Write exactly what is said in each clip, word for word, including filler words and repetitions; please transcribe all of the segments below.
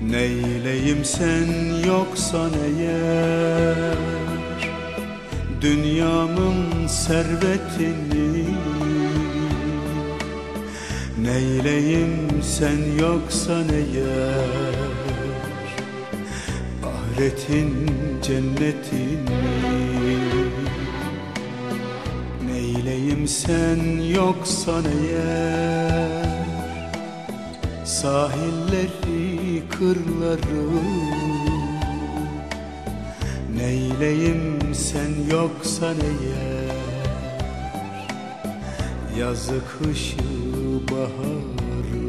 Neyleyim sen yoksan eğer dünyamın servetini? Neyleyim sen yoksan eğer ahiretin cennetini? Neyleyim sen yoksan eğer sahilleri, kırları? Neyleyim sen yoksan eğer yazı, kışı, baharı?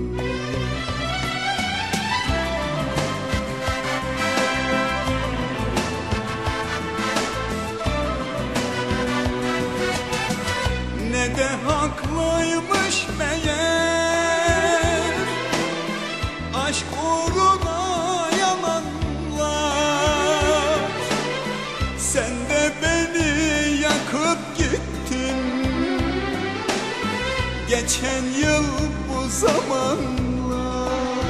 Ne de haklıymış meğer aşk uğruna yalanlar. Sen de beni yakıp gittin geçen yıl bu zamanlar.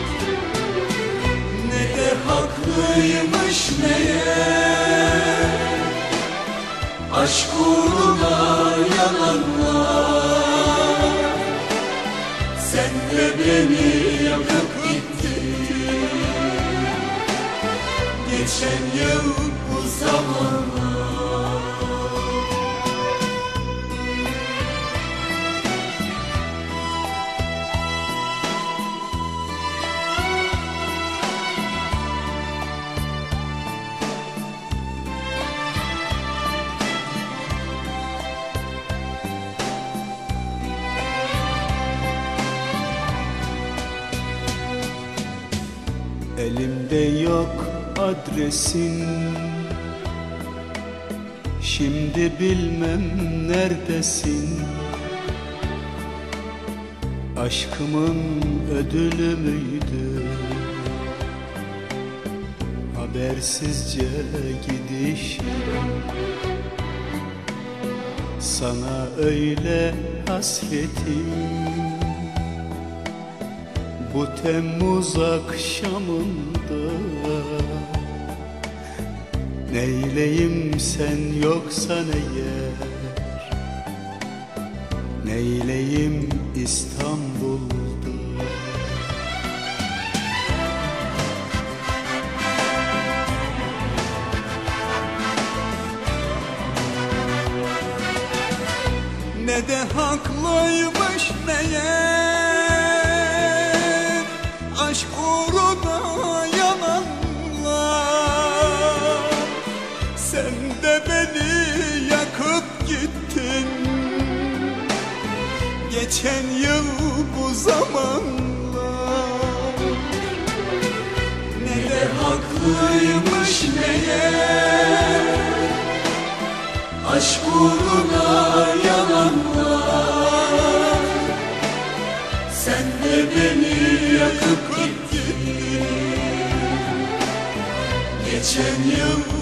Ne de haklıymış meğer aşk uğruna yalanlar. Sen de beni yakıp gittin geçen yıl bu zamanlar. Elimde yok adresin, şimdi bilmem neredesin. Aşkımın ödülü müydü habersizce gidişim? Sana öyle hasretim bu Temmuz akşamında. Neyleyim sen yoksan eğer, neyleyim İstanbul'da? Ne de haklıymış meğer aşk uğruna yalanlar. Sen de beni yakıp gittin geçen yıl bu zamanlar. Ne de haklıymış meğer aşk uğruna yalanlar. Sen de beni yakıp gittin geçen yıl